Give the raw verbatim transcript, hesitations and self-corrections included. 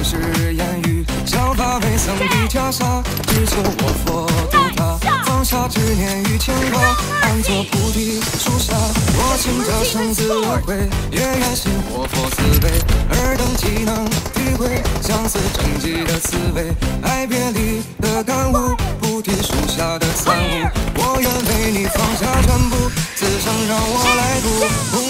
是言语，想法未曾的袈裟，只求我佛度他，放下执念与牵挂，安坐菩提树下。我请这生死轮回，也愿信我佛慈悲，尔等岂能体会相思成疾的滋味，爱别离的感悟，菩提树下的参悟。我愿为你放下全部，此生让我来度。